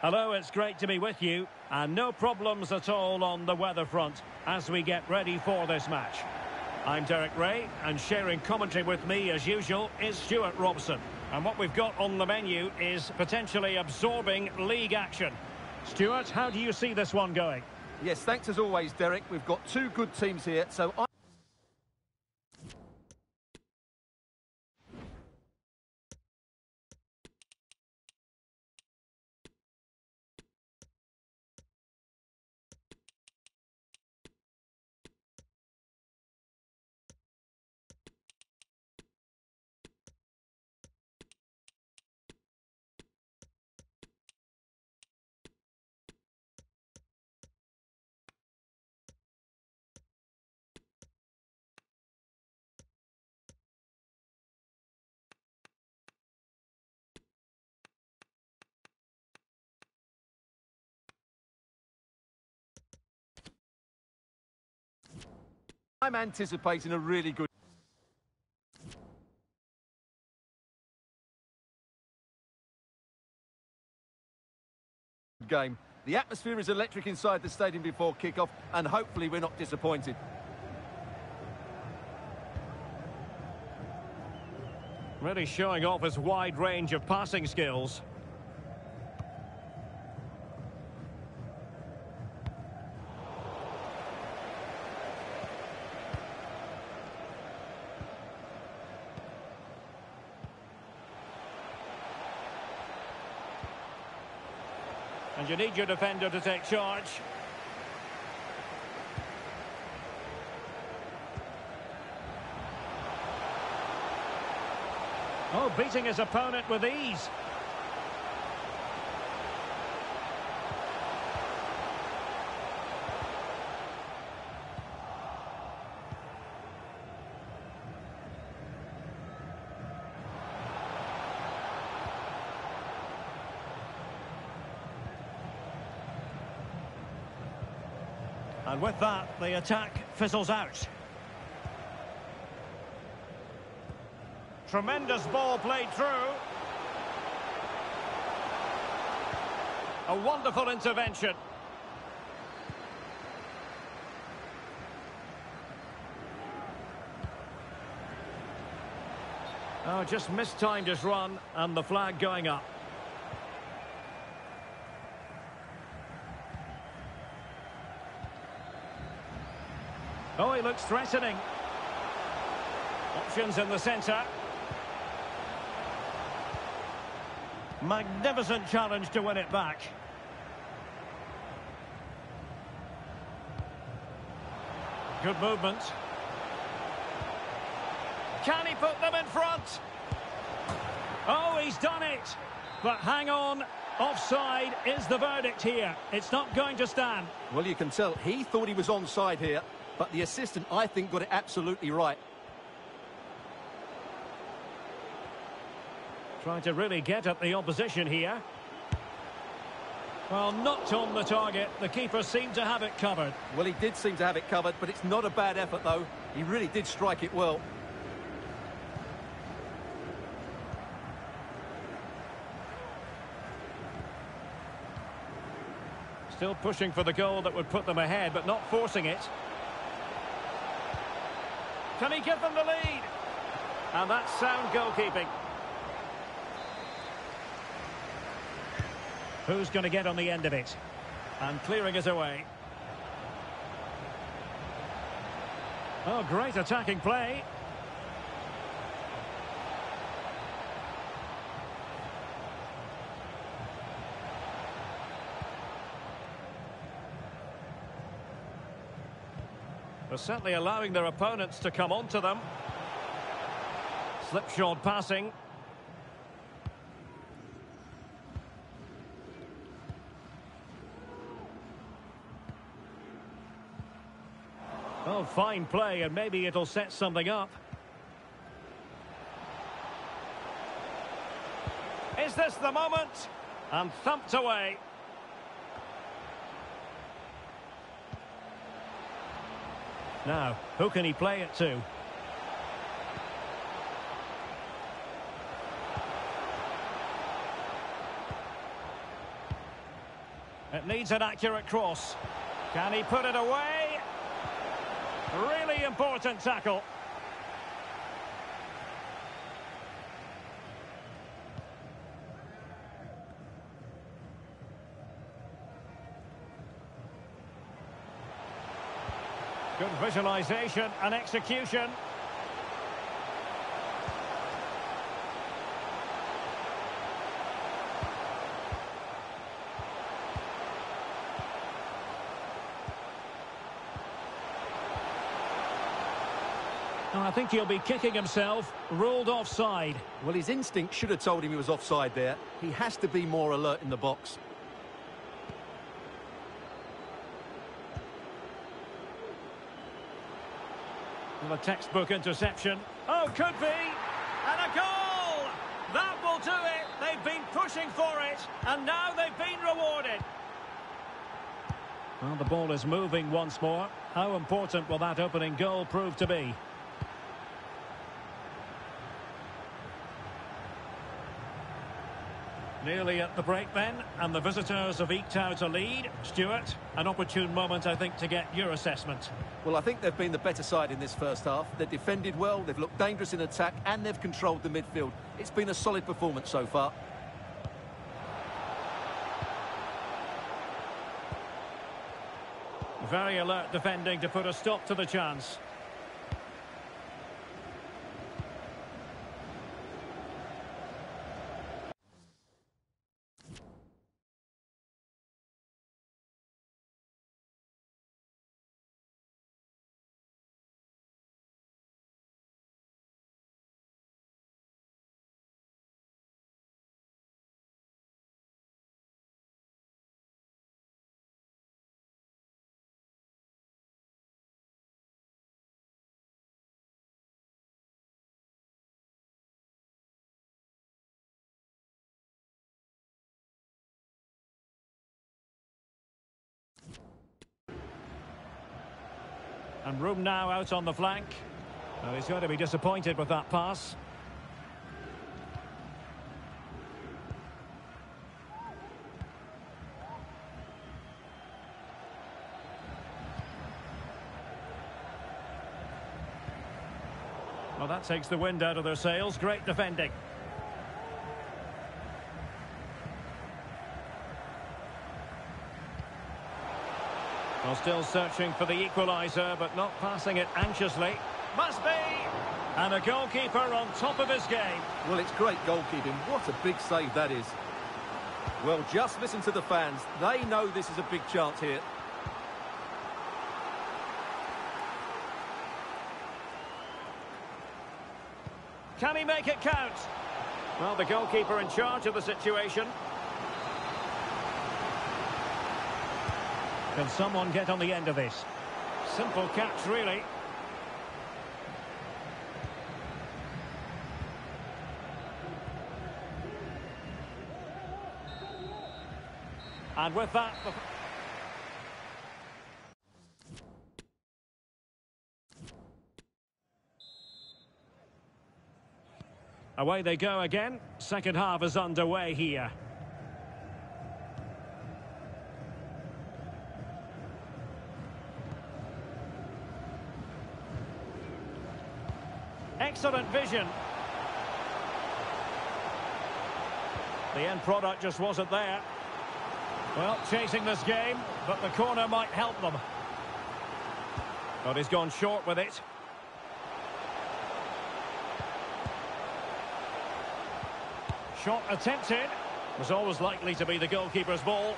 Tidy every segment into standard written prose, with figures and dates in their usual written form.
Hello, it's great to be with you. And no problems at all on the weather front as we get ready for this match. I'm Derek Ray, and sharing commentary with me, as usual, is Stuart Robson. And what we've got on the menu is potentially absorbing league action. Stuart, how do you see this one going? Yes, thanks as always, Derek. We've got two good teams here, so I'm anticipating a really good game. The atmosphere is electric inside the stadium before kick-off, and hopefully we're not disappointed. Really showing off his wide range of passing skills. And you need your defender to take charge. Oh, beating his opponent with ease. And with that, the attack fizzles out. Tremendous ball played through. A wonderful intervention. Oh, just mistimed his run, and the flag going up. Oh, he looks threatening. Options in the centre. Magnificent challenge to win it back. Good movement. Can he put them in front? Oh, he's done it. But hang on. Offside is the verdict here. It's not going to stand. Well, you can tell he thought he was onside here, but the assistant, I think, got it absolutely right. Trying to really get at the opposition here. Well, not on the target. The keeper seemed to have it covered. Well, he did seem to have it covered, but it's not a bad effort, though. He really did strike it well. Still pushing for the goal that would put them ahead, but not forcing it. Can he give them the lead? And that's sound goalkeeping. Who's going to get on the end of it? And clearing it away. Oh, great attacking play. They're certainly allowing their opponents to come onto them. Slipshod passing. Oh, fine play, and maybe it'll set something up. Is this the moment? And thumped away. Now, who can he play it to? It needs an accurate cross. Can he put it away? Really important tackle. Good visualisation and execution. I think he'll be kicking himself. Ruled offside. Well, his instinct should have told him he was offside there. He has to be more alert in the box. Well, a textbook interception. Oh, could be. And a goal! That will do it. They've been pushing for it. And now they've been rewarded. Well, the ball is moving once more. How important will that opening goal prove to be? Nearly at the break then, and the visitors have eked out a lead. Stuart, an opportune moment, I think, to get your assessment. Well, I think they've been the better side in this first half. They've defended well, they've looked dangerous in attack, and they've controlled the midfield. It's been a solid performance so far. Very alert defending to put a stop to the chance. And room now out on the flank. Well, he's going to be disappointed with that pass. Well, that takes the wind out of their sails. Great defending. Well, still searching for the equaliser, but not passing it anxiously. Must be! And a goalkeeper on top of his game. Well, it's great goalkeeping. What a big save that is. Well, just listen to the fans. They know this is a big chance here. Can he make it count? Well, the goalkeeper in charge of the situation. Can someone get on the end of this? Simple catch, really. And with that... Away they go again. Second half is underway here. Excellent vision. The end product just wasn't there. Well, chasing this game, but the corner might help them. But he's gone short with it. Shot attempted. Was always likely to be the goalkeeper's ball.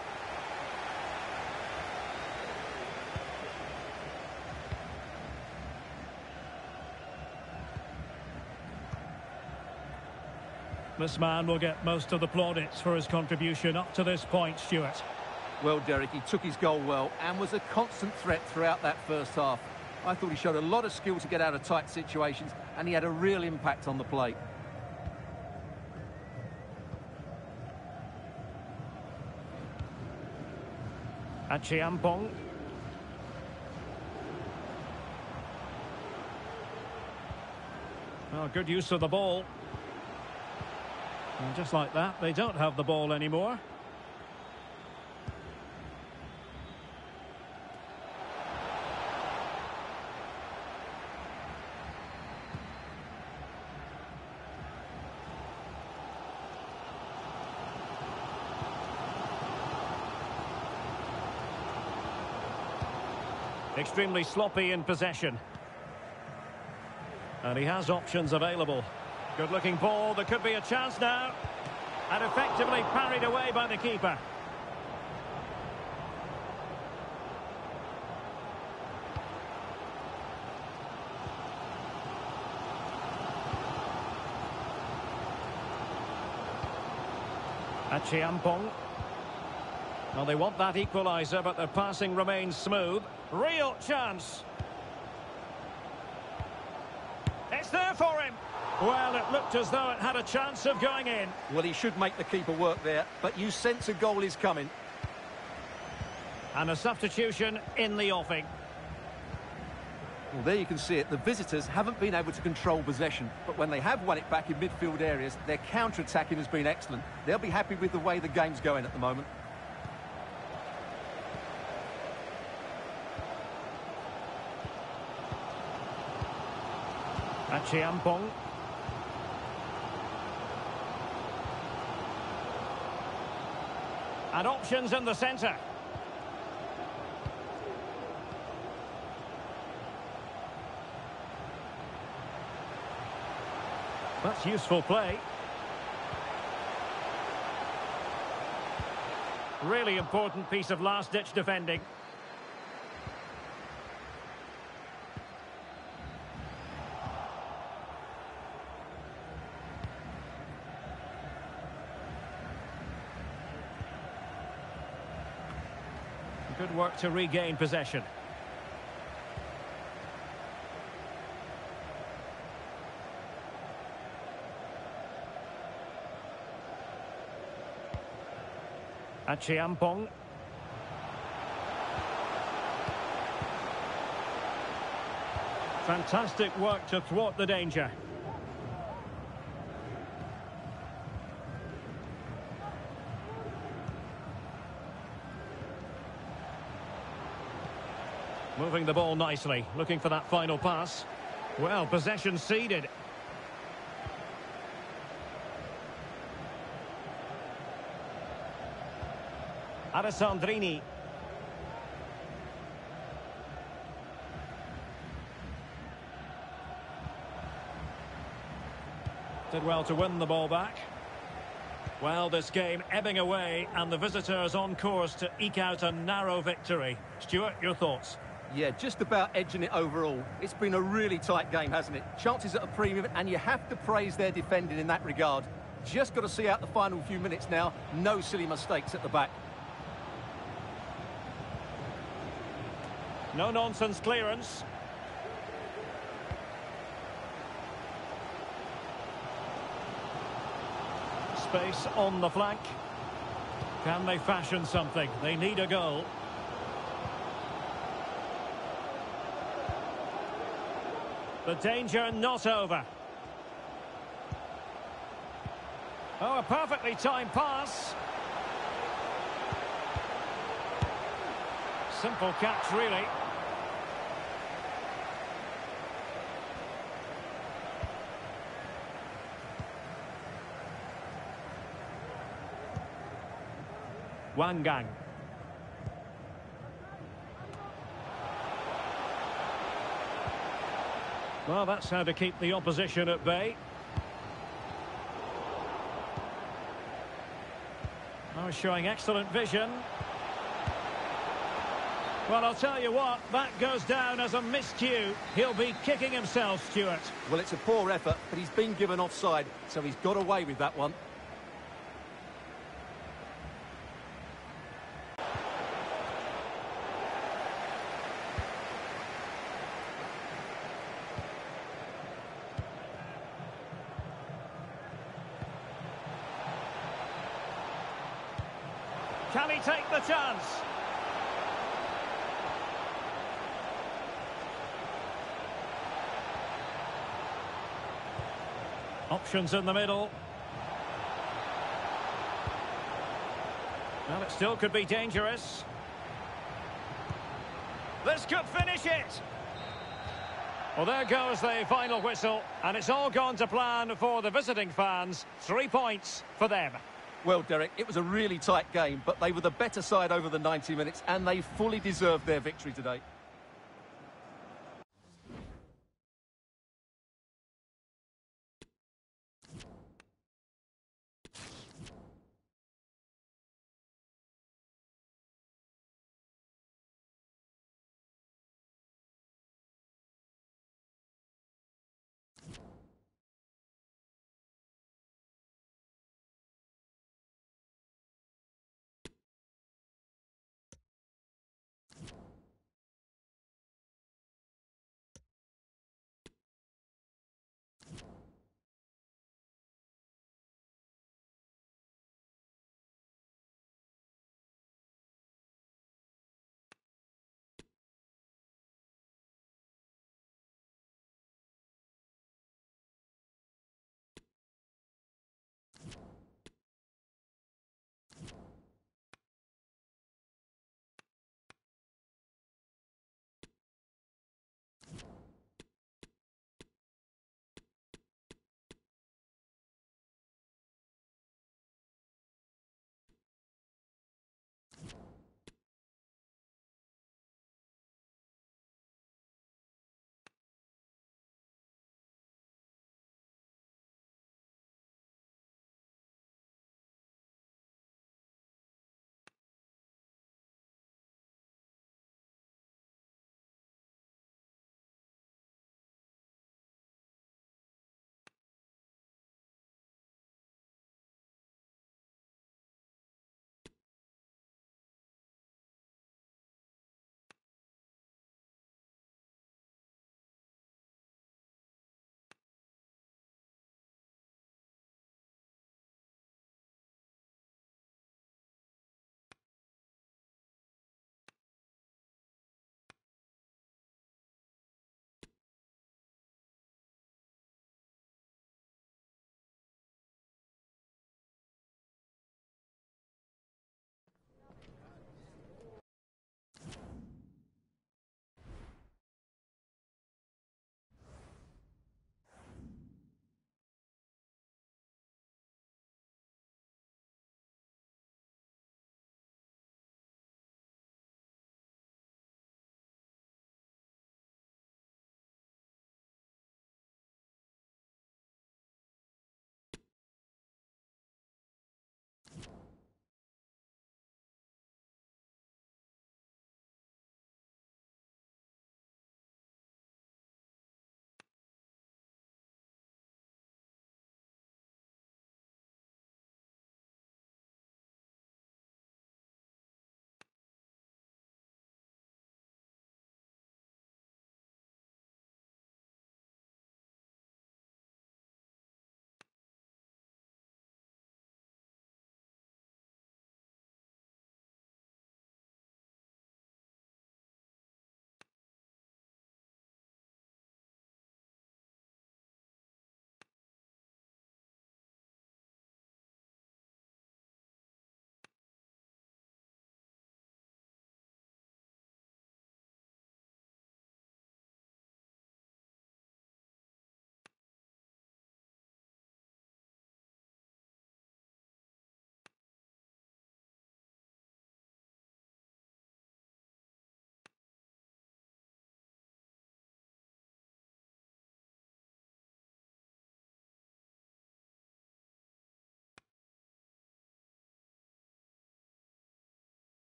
This man will get most of the plaudits for his contribution up to this point, Stuart. Well, Derek, he took his goal well and was a constant threat throughout that first half. I thought he showed a lot of skill to get out of tight situations, and he had a real impact on the play. Achiampong. Oh, good use of the ball. And just like that, they don't have the ball anymore. Extremely sloppy in possession. And he has options available. Good looking ball, there could be a chance now. And effectively parried away by the keeper. Achiampong. Well, they want that equaliser, but their passing remains smooth. Real chance. It's there for him. Well, it looked as though it had a chance of going in. Well, he should make the keeper work there, but you sense a goal is coming. And a substitution in the offing. Well, there you can see it. The visitors haven't been able to control possession, but when they have won it back in midfield areas, their counter-attacking has been excellent. They'll be happy with the way the game's going at the moment. Achiampong. And options in the centre. That's useful play. Really important piece of last-ditch defending. Good work to regain possession. Achiampong. Fantastic work to thwart the danger. Moving the ball nicely, looking for that final pass. Well, possession ceded. Alessandrini. Did well to win the ball back. Well, this game ebbing away and the visitors on course to eke out a narrow victory. Stuart, your thoughts? Yeah, just about edging it overall. It's been a really tight game, hasn't it? Chances at a premium, and you have to praise their defending in that regard. Just got to see out the final few minutes now. No silly mistakes at the back. No-nonsense clearance. Space on the flank. Can they fashion something? They need a goal. The danger not over. Oh, a perfectly timed pass. Simple catch, really. Wangang. Well, that's how to keep the opposition at bay. Oh, showing excellent vision. Well, I'll tell you what, that goes down as a miscue. He'll be kicking himself, Stuart. Well, it's a poor effort, but he's been given offside, so he's got away with that one. Can he take the chance? Options in the middle. Well, it still could be dangerous. This could finish it. Well, there goes the final whistle, and it's all gone to plan for the visiting fans. 3 points for them. Well, Derek, it was a really tight game, but they were the better side over the 90 minutes, and they fully deserved their victory today.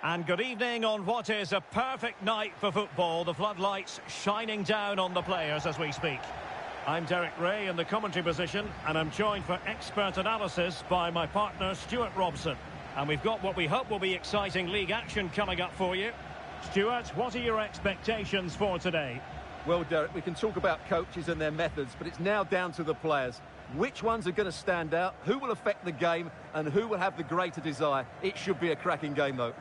And good evening on what is a perfect night for football. The floodlights shining down on the players as we speak. I'm Derek Ray in the commentary position, and I'm joined for expert analysis by my partner Stuart Robson. And we've got what we hope will be exciting league action coming up for you. Stuart, what are your expectations for today? Well, Derek, we can talk about coaches and their methods, but it's now down to the players. Which ones are going to stand out, who will affect the game, and who will have the greater desire? It should be a cracking game, though.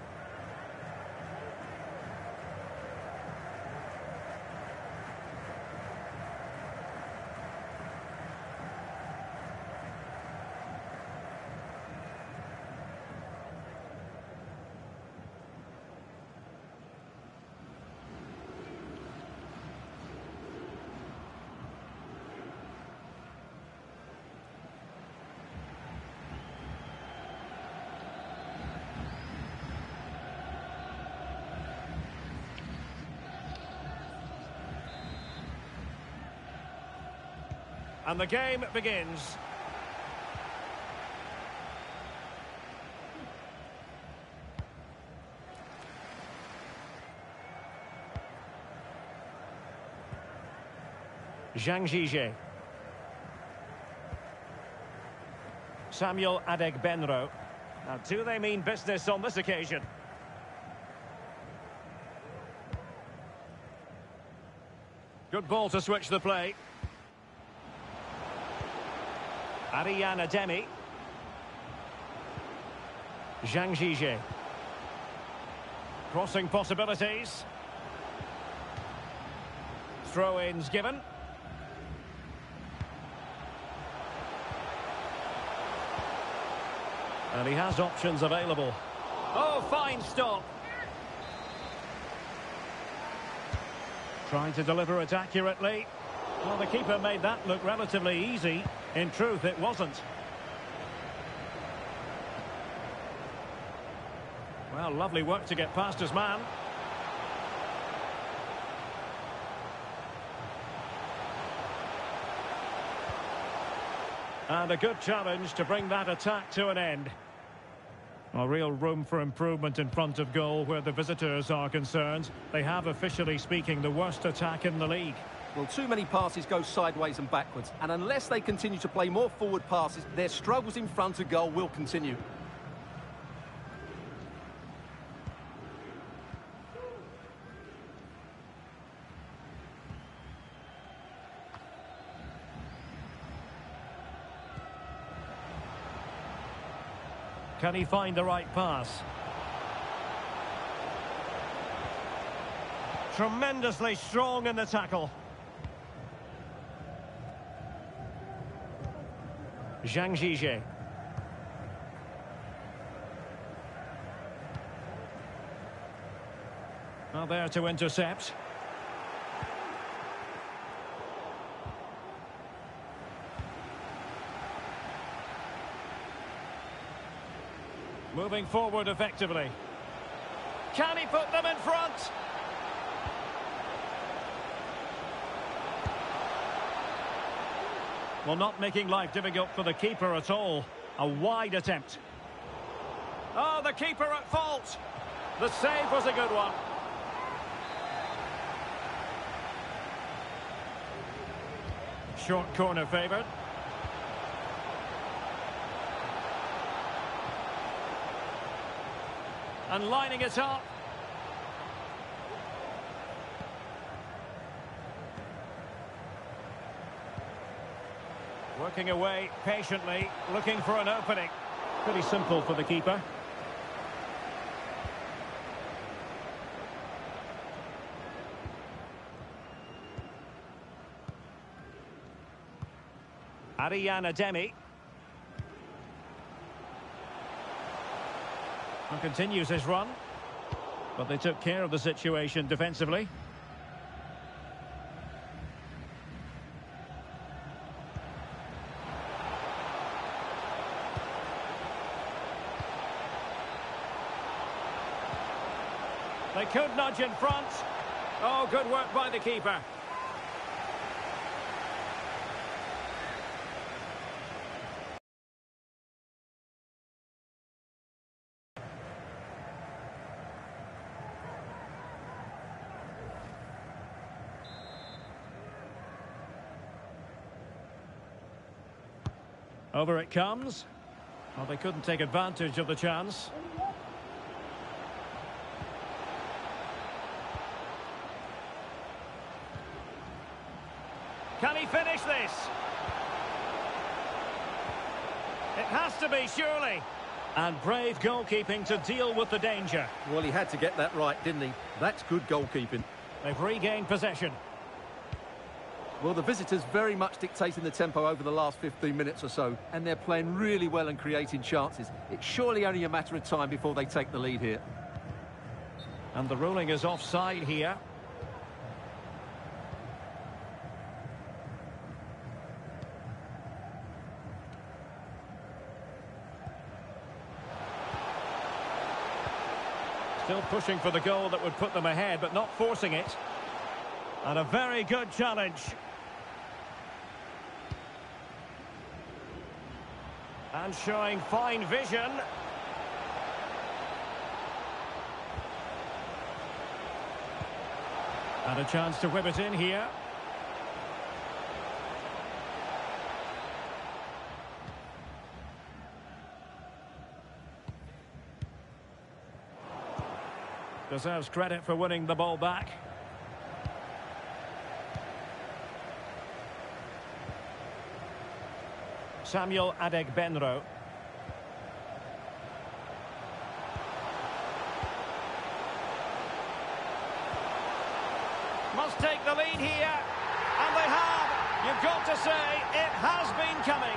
And the game begins. Zhang Zhizhe. Samuel Adegbenro. Now, do they mean business on this occasion? Good ball to switch the play. Ariane Ademi. Zhang Zhizhe. Crossing possibilities. Throw-ins given. And he has options available. Oh, fine stop. Trying to deliver it accurately. Well, the keeper made that look relatively easy. In truth, it wasn't. Well, lovely work to get past his man. And a good challenge to bring that attack to an end. A real room for improvement in front of goal where the visitors are concerned. They have, officially speaking, the worst attack in the league. Well, too many passes go sideways and backwards, and unless they continue to play more forward passes, their struggles in front of goal will continue. Can he find the right pass? Tremendously strong in the tackle. Zhang Zhizhe. Well, there to intercept. Moving forward effectively. Can he put them in front? Well, not making life difficult for the keeper at all. A wide attempt. Oh, the keeper at fault. The save was a good one. Short corner favoured. And lining it up. Working away patiently, looking for an opening. Pretty simple for the keeper. Ariane Ademi. And continues his run. But they took care of the situation defensively. They could nudge in front. Oh, good work by the keeper. Over it comes. Well, they couldn't take advantage of the chance. Can he finish this? It has to be, surely. And brave goalkeeping to deal with the danger. Well, he had to get that right, didn't he? That's good goalkeeping. They've regained possession. Well, the visitors very much dictating the tempo over the last 15 minutes or so, and they're playing really well and creating chances. It's surely only a matter of time before they take the lead here. And the ruling is offside here. Still pushing for the goal that would put them ahead, but not forcing it. And a very good challenge. And showing fine vision. And a chance to whip it in here. Deserves credit for winning the ball back. Samuel Adegbenro. Must take the lead here. And they have. You've got to say, it has been coming.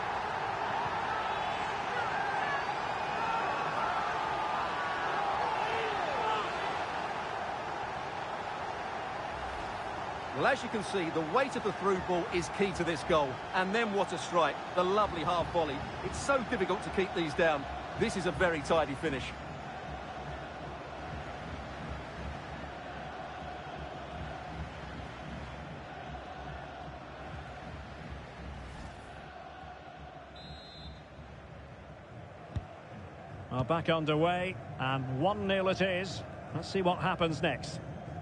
Well, as you can see, the weight of the through ball is key to this goal. And then what a strike. The lovely half volley. It's so difficult to keep these down. This is a very tidy finish. Are back underway, and 1-0 it is. Let's see what happens next.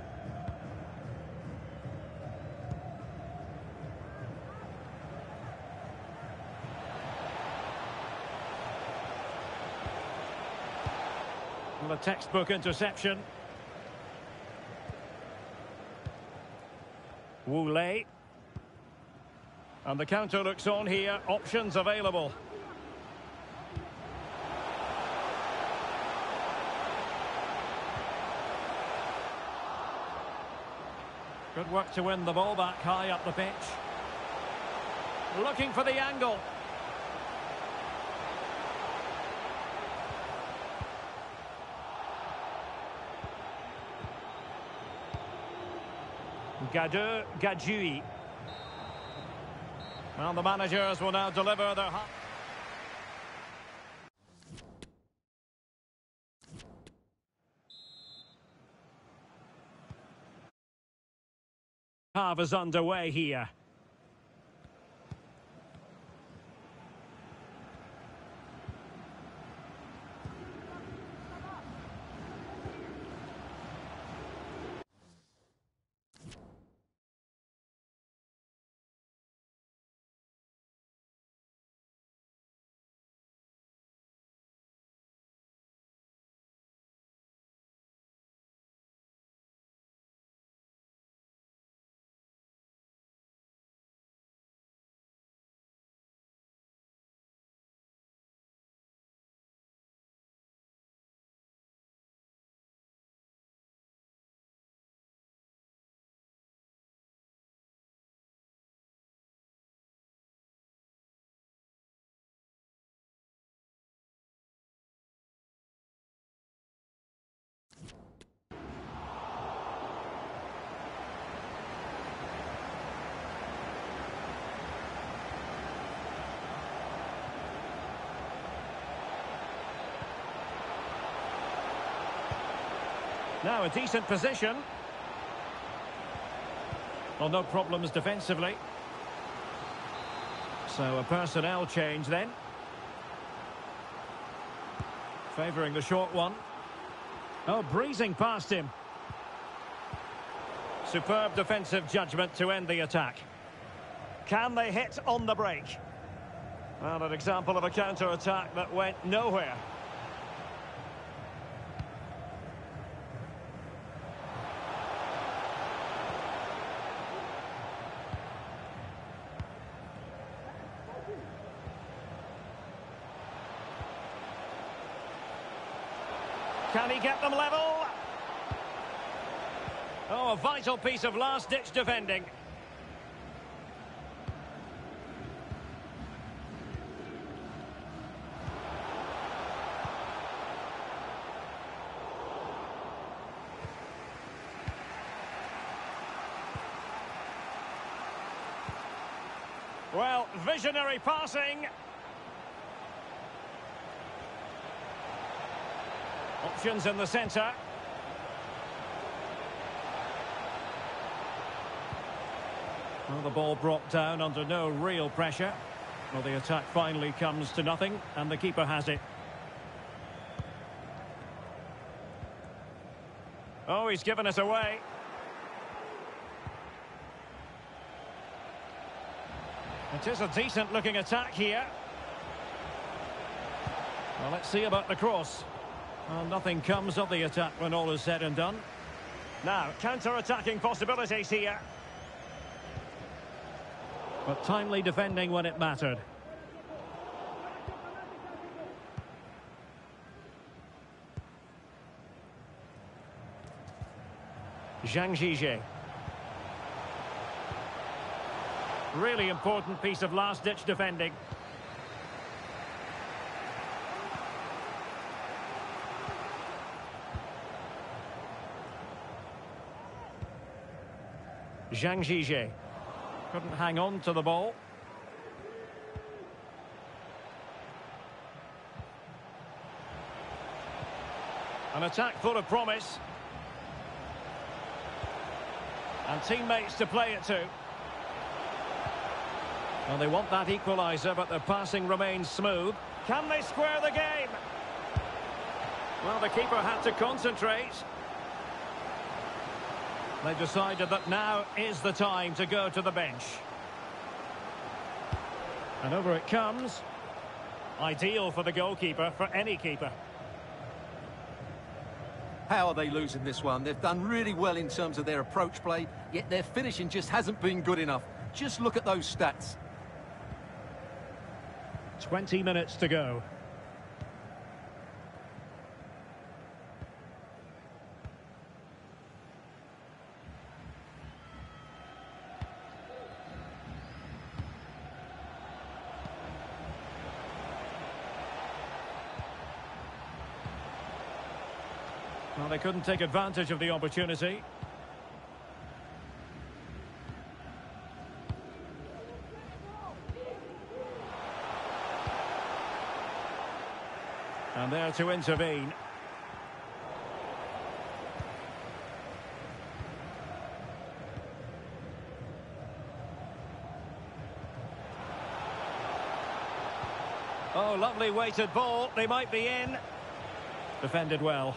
Well, a textbook interception. Wu Lei. And the counter looks on here. Options available. Good work to win the ball back high up the pitch. Looking for the angle. Gadjui. Well, the managers will now deliver their... Half is underway here. Now a decent position. Well, no problems defensively. So a personnel change then. Favouring the short one. Oh, breezing past him. Superb defensive judgment to end the attack. Can they hit on the break? Well, an example of a counter-attack that went nowhere. Can he get them level? Oh, a vital piece of last-ditch defending. Well, visionary passing. Options in the centre. Well, the ball brought down under no real pressure. Well, the attack finally comes to nothing, and the keeper has it. Oh, he's given us away. It is a decent-looking attack here. Well, let's see about the cross. Well, nothing comes of the attack when all is said and done. Now, counter-attacking possibilities here. But timely defending when it mattered. Zhang Zhizhe. Really important piece of last-ditch defending. Zhang Zhizhe couldn't hang on to the ball. An attack full of promise. And teammates to play it to. Well, they want that equaliser, but their passing remains smooth. Can they square the game? Well, the keeper had to concentrate. They decided that now is the time to go to the bench. And over it comes. Ideal for the goalkeeper, for any keeper. How are they losing this one? They've done really well in terms of their approach play, yet their finishing just hasn't been good enough. Just look at those stats. 20 minutes to go. Well, they couldn't take advantage of the opportunity. And there to intervene. Oh, lovely weighted ball. They might be in. Defended well.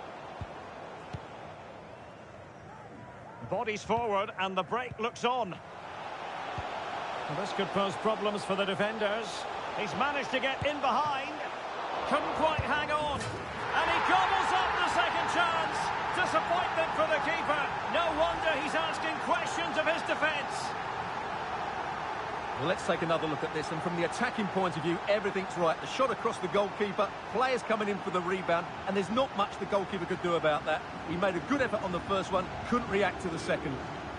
Bodies forward and the break looks on. Well, this could pose problems for the defenders. He's managed to get in behind. Couldn't quite hang on. And he gobbles up the second chance. Disappointment for the keeper. No wonder he's asking questions of his defence. Well, let's take another look at this. And from the attacking point of view, everything's right. The shot across the goalkeeper, players coming in for the rebound, and there's not much the goalkeeper could do about that. He made a good effort on the first one, couldn't react to the second.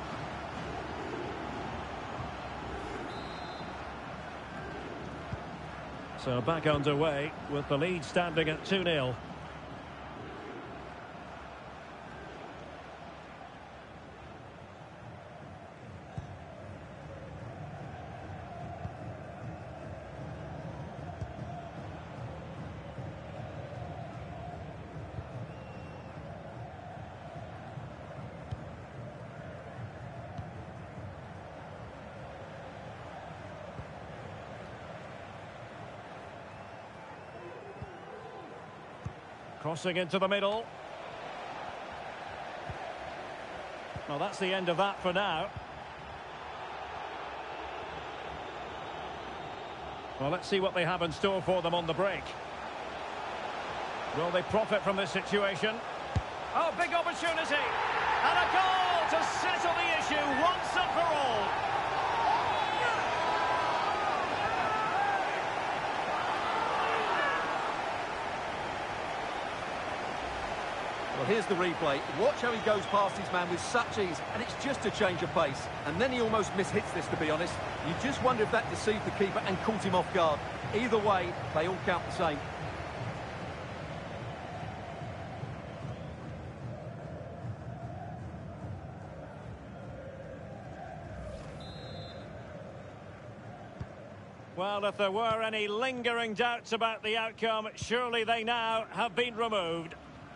So back underway with the lead standing at 2-0. Crossing into the middle. Well, that's the end of that for now. Well, let's see what they have in store for them on the break. Will they profit from this situation? Oh, big opportunity! And a goal to settle the issue once and for all. Well, here's the replay. Watch how he goes past his man with such ease, and it's just a change of pace. And then he almost mishits this, to be honest. You just wonder if that deceived the keeper and caught him off guard. Either way, they all count the same. Well, if there were any lingering doubts about the outcome, surely they now have been removed.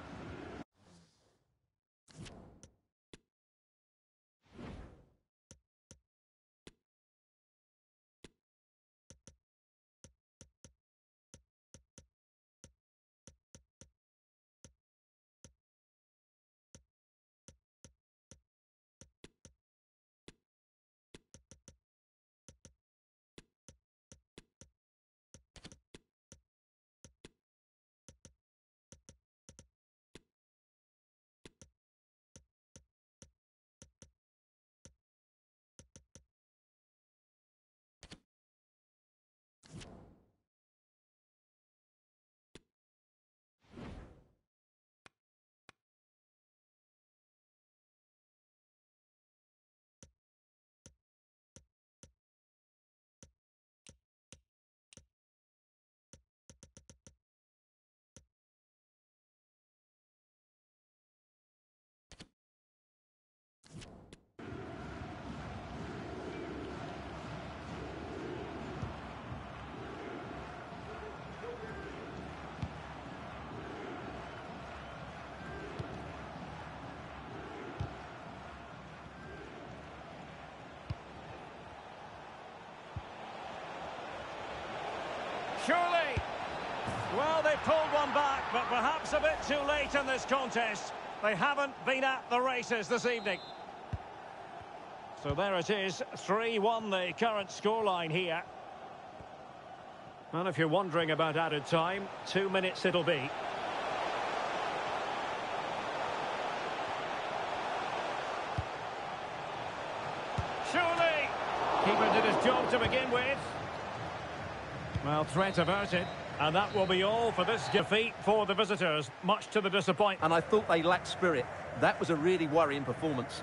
Surely. Well, they've pulled one back, but perhaps a bit too late in this contest. They haven't been at the races this evening. So there it is, 3-1 the current scoreline here. And if you're wondering about added time, 2 minutes it'll be. Surely. Keeper did his job to begin with. Well, threat averted, and that will be all for this defeat for the visitors, much to the disappointment. And I thought they lacked spirit. That was a really worrying performance.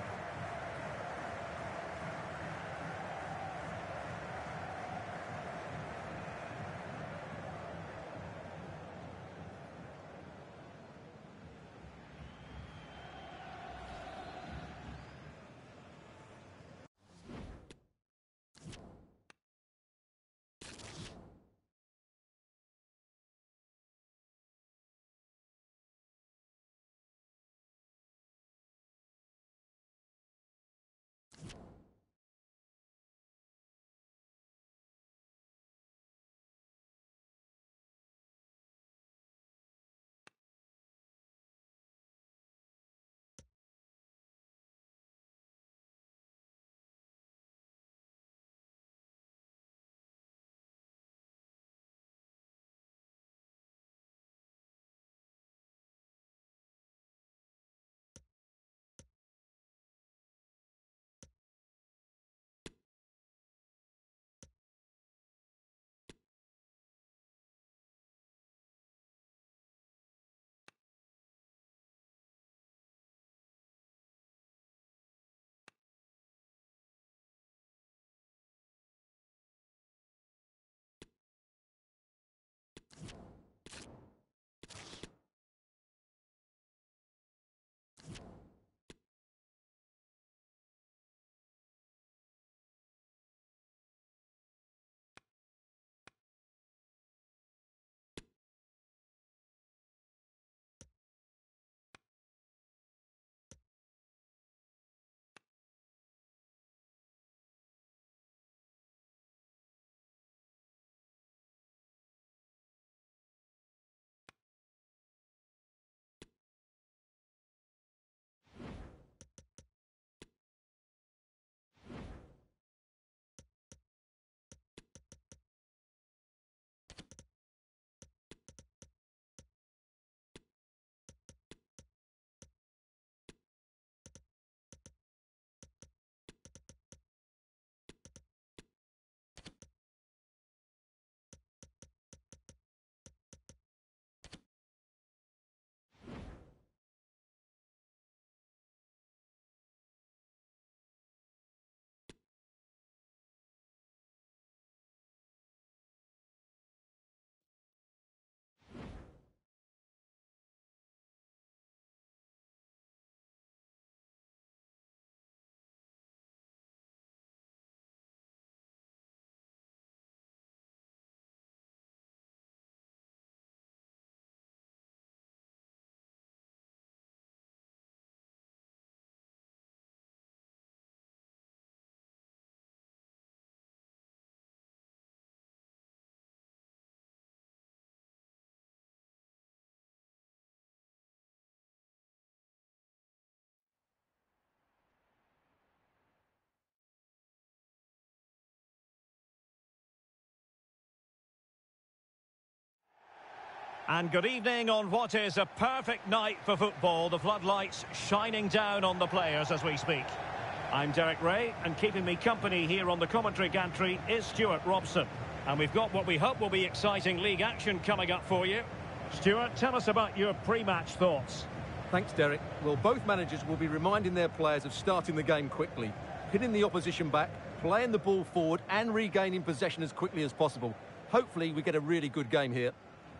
And good evening on what is a perfect night for football. The floodlights shining down on the players as we speak. I'm Derek Ray, and keeping me company here on the commentary gantry is Stuart Robson. And we've got what we hope will be exciting league action coming up for you. Stuart, tell us about your pre-match thoughts. Thanks, Derek. Well, both managers will be reminding their players of starting the game quickly, hitting the opposition back, playing the ball forward and regaining possession as quickly as possible. Hopefully we get a really good game here.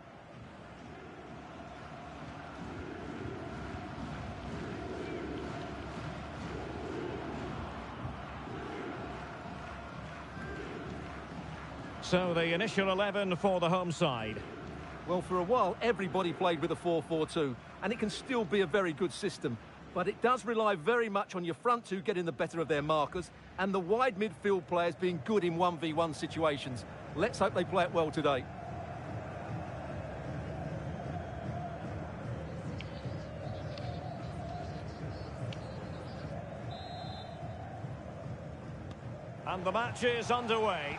So the initial 11 for the home side. Well, for a while, everybody played with a 4-4-2, and it can still be a very good system. But it does rely very much on your front two getting the better of their markers, and the wide midfield players being good in 1v1 situations. Let's hope they play it well today. And the match is underway.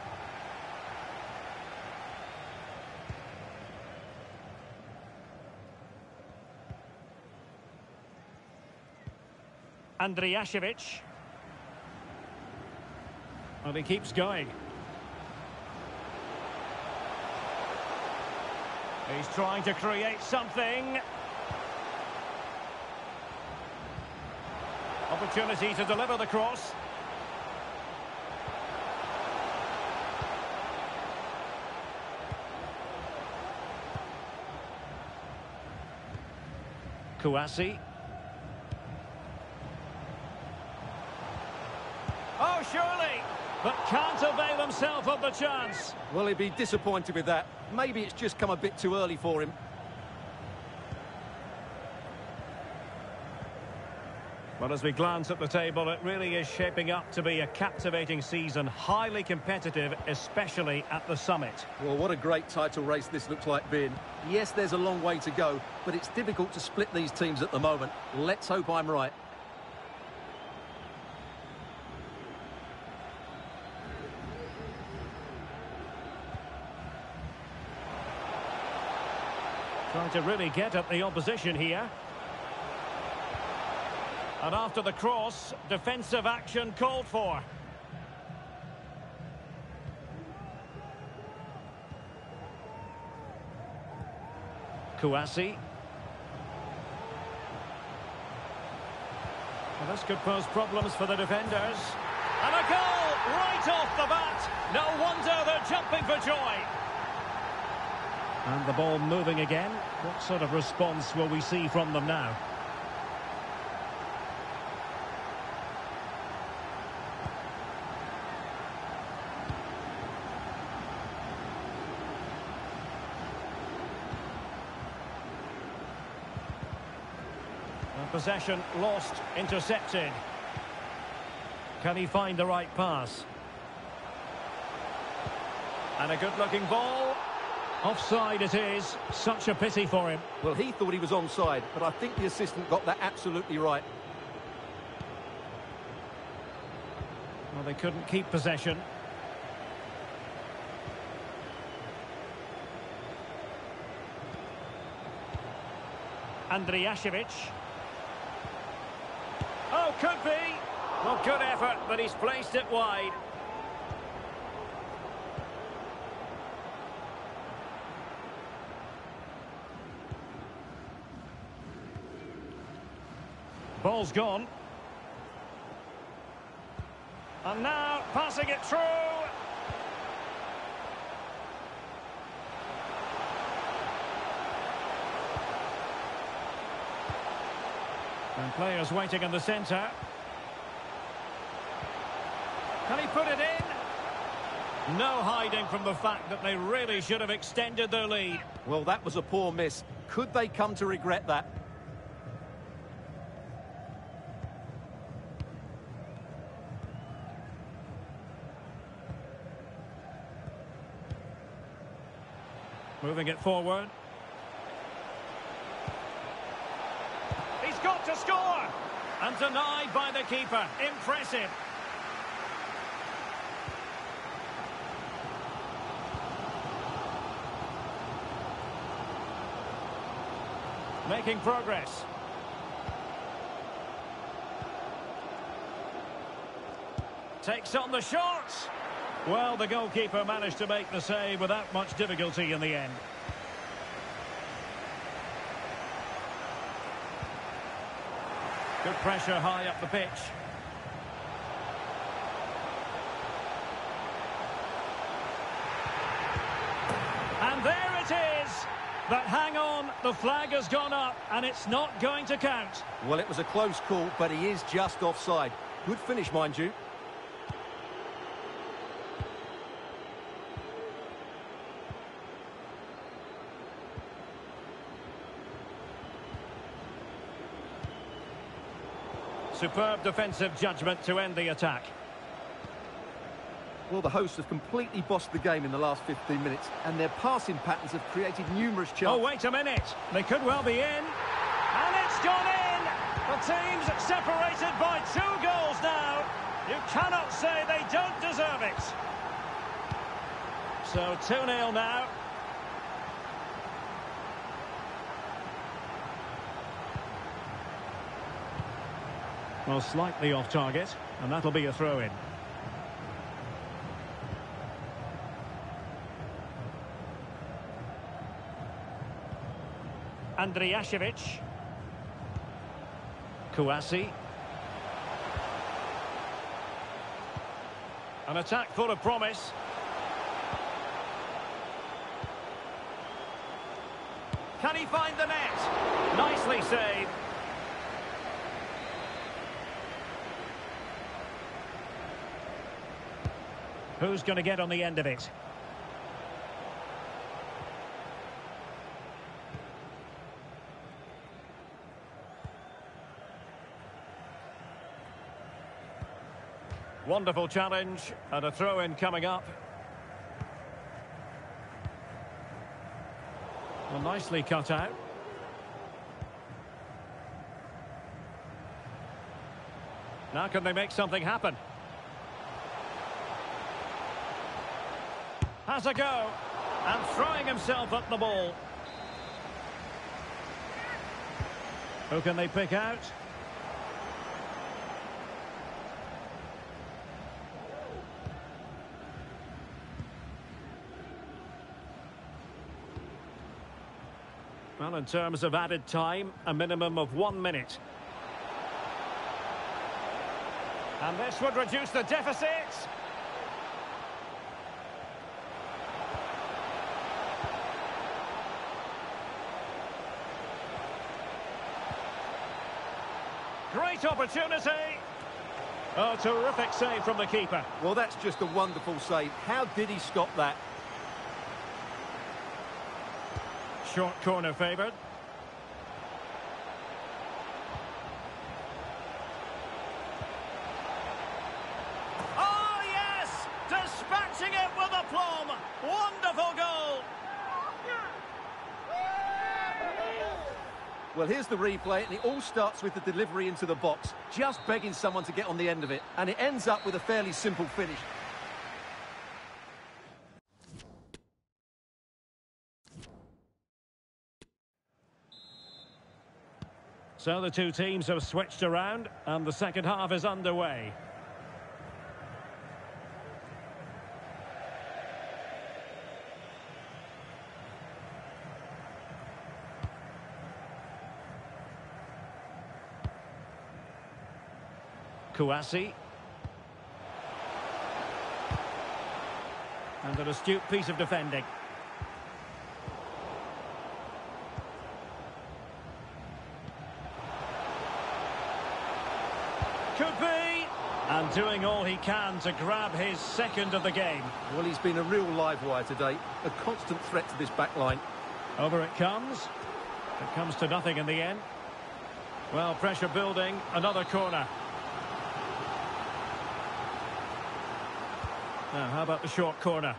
Andrijašević. And he keeps going. He's trying to create something. Opportunity to deliver the cross. Kouassi. Oh, surely! But can't avail himself of the chance. Well, he'd be disappointed with that. Maybe it's just come a bit too early for him. Well, as we glance at the table, it really is shaping up to be a captivating season, highly competitive, especially at the summit. Well, what a great title race this looks like being. Yes, there's a long way to go, but it's difficult to split these teams at the moment. Let's hope I'm right. Trying to really get at the opposition here. And after the cross, defensive action called for. Kouassi. Well, this could pose problems for the defenders. And a goal right off the bat. No wonder they're jumping for joy. And the ball moving again. What sort of response will we see from them now? And possession lost, intercepted. Can he find the right pass? And a good-looking ball. Offside it is. Such a pity for him. Well, he thought he was onside, but I think the assistant got that absolutely right. Well, they couldn't keep possession. Andrijašević. Oh, could be. Well, good effort, but he's placed it wide. Ball's gone. And now passing it through. And players waiting in the centre. Can he put it in? No hiding from the fact that they really should have extended their lead. Well, that was a poor miss. Could they come to regret that? Moving it forward. He's got to score! And denied by the keeper. Impressive. Making progress. Takes on the shot. Well, the goalkeeper managed to make the save without much difficulty in the end. Good pressure high up the pitch. And there it is. But hang on, the flag has gone up and it's not going to count. Well, it was a close call, but he is just offside. Good finish, mind you. Superb defensive judgment to end the attack. Well, the hosts have completely bossed the game in the last 15 minutes, and their passing patterns have created numerous chances. Oh, wait a minute. They could well be in. And it's gone in! The team's separated by 2 goals now. You cannot say they don't deserve it. So 2-0 now. Well, slightly off target, and that'll be a throw-in. Andrijašević. Kouassi. An attack full of promise. Can he find the net? Nicely saved. Who's going to get on the end of it? Wonderful challenge and a throw-in coming up. Well, nicely cut out. Now can they make something happen? Has a go, and throwing himself at the ball. Who can they pick out? Well, in terms of added time, a minimum of 1 minute. And this would reduce the deficit. Great opportunity. Oh, terrific save from the keeper. Well, that's just a wonderful save. How did he stop that? Short corner favoured. Oh, yes! Dispatching it with aplomb. Wonderful goal. Well, here's the replay, and it all starts with the delivery into the box, just begging someone to get on the end of it, and it ends up with a fairly simple finish. So the two teams have switched around, and the second half is underway. Kouassi. And an astute piece of defending. Could be. And doing all he can to grab his second of the game. Well, he's been a real live wire today. A constant threat to this back line. Over it comes. It comes to nothing in the end. Well, pressure building. Another corner. Now, how about the short corner?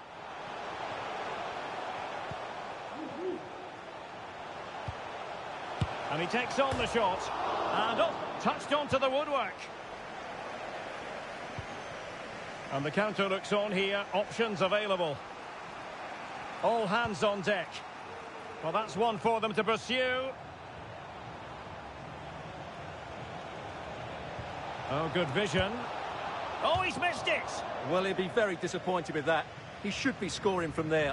And he takes on the shot. And oh, touched onto the woodwork. And the counter looks on here. Options available. All hands on deck. Well, that's one for them to pursue. Oh, good vision. Oh, he's missed it! Well, he'll be very disappointed with that. He should be scoring from there.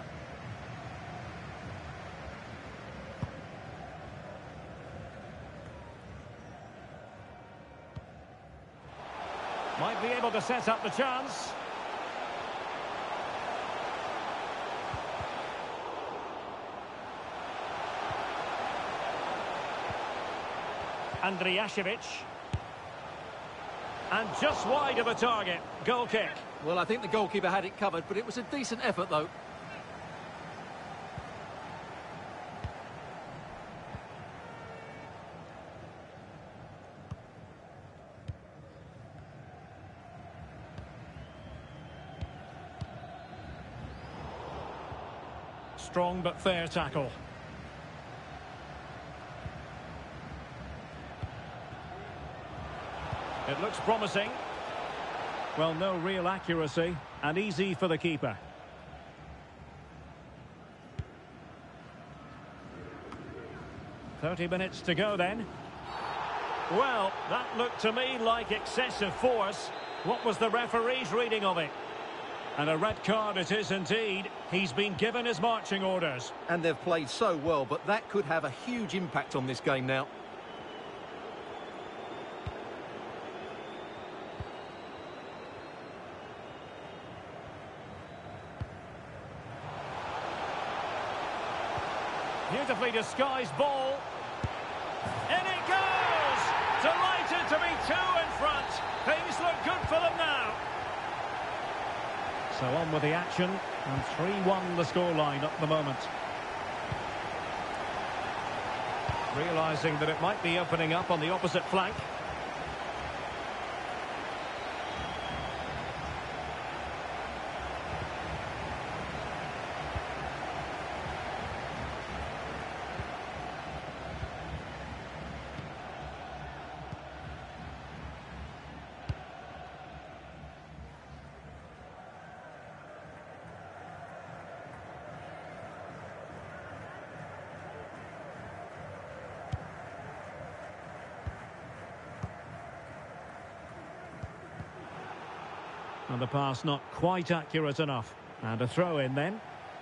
Might be able to set up the chance. Andrijašević. And just wide of the target. Goal kick. Well, I think the goalkeeper had it covered, but it was a decent effort, though. Strong but fair tackle. It looks promising. Well, no real accuracy, and easy for the keeper. "30 minutes to go then." Well, that looked to me like excessive force. What was the referee's reading of it? And a red card it is indeed. He's been given his marching orders. And they've played so well, but that could have a huge impact on this game now. Beautifully disguised ball. In it goes! Delighted to be two in front. Things look good for them now. So on with the action, and 3-1 the scoreline at the moment. Realising that it might be opening up on the opposite flank. And the pass not quite accurate enough. And a throw in then.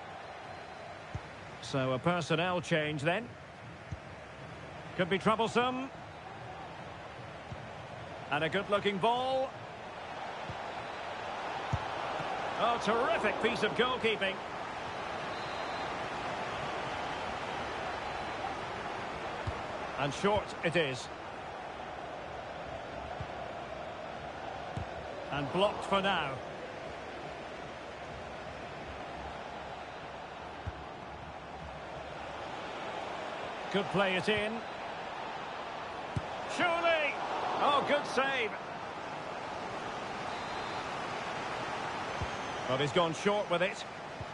So a personnel change then. Could be troublesome. And a good-looking ball. Oh, terrific piece of goalkeeping. And short it is. And blocked for now. Could play it in. Surely! Oh, good save. But he's gone short with it.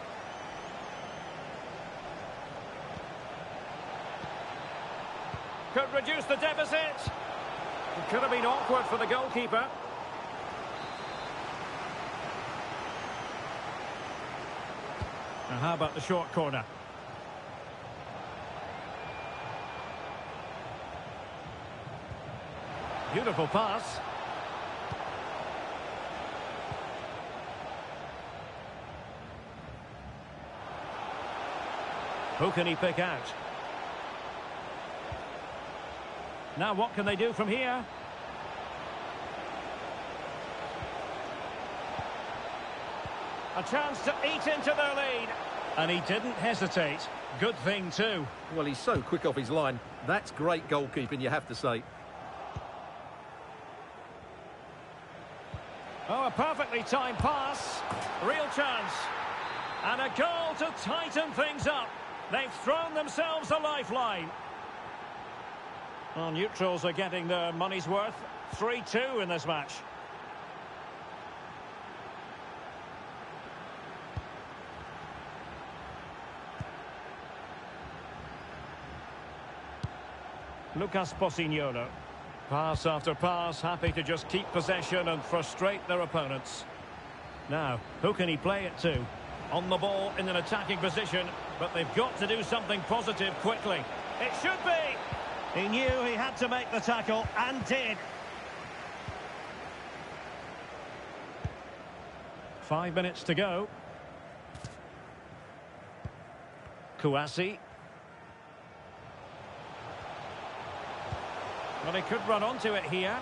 Could reduce the deficit. It could have been awkward for the goalkeeper. Now how about the short corner? Beautiful pass. Who can he pick out? Now what can they do from here? A chance to eat into their lead. And he didn't hesitate. Good thing too. Well, he's so quick off his line. That's great goalkeeping, you have to say. Oh, a perfectly timed pass. Real chance. And a goal to tighten things up. They've thrown themselves a lifeline. Well, neutrals are getting their money's worth. 3-2 in this match. Lucas Pocinhoto. Pass after pass, happy to just keep possession and frustrate their opponents. Now, who can he play it to? On the ball in an attacking position, but they've got to do something positive quickly. It should be! He knew he had to make the tackle, and did. 5 minutes to go. Kouassi. Well, he could run onto it here.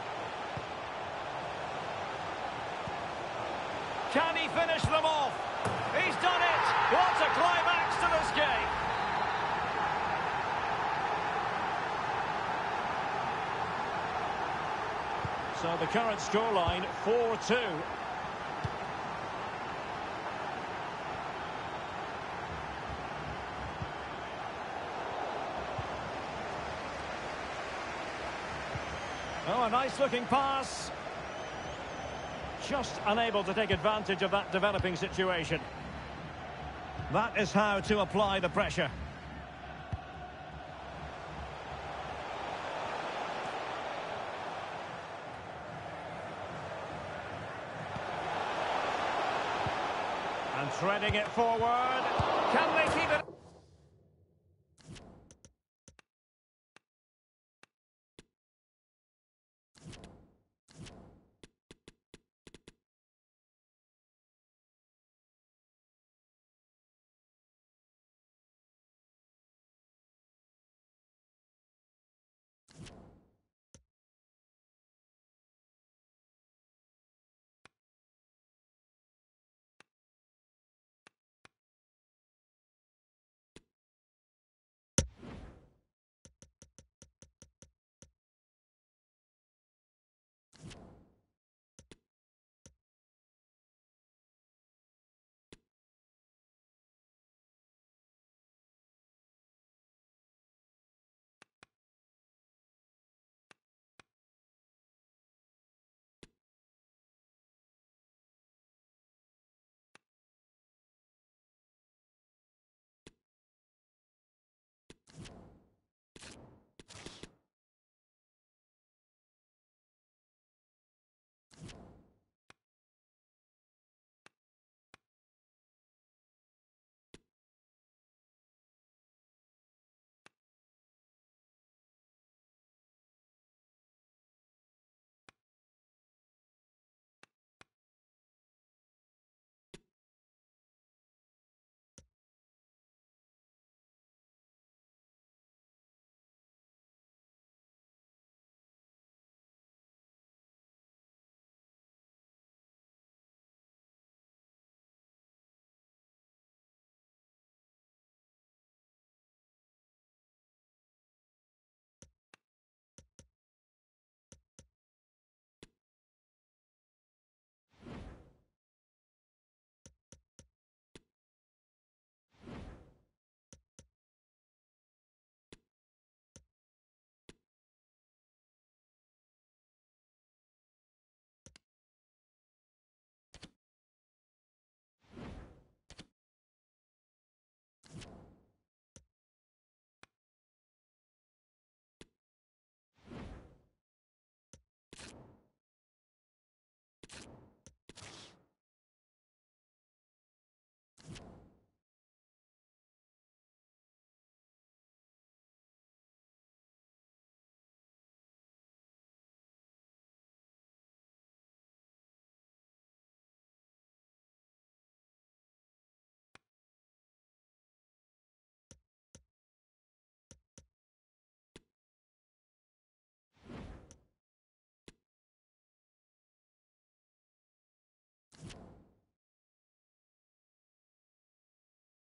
Can he finish them off? He's done it! What a climax to this game! So the current scoreline, 4-2. Oh, a nice-looking pass. Just unable to take advantage of that developing situation. That is how to apply the pressure. And threading it forward. Can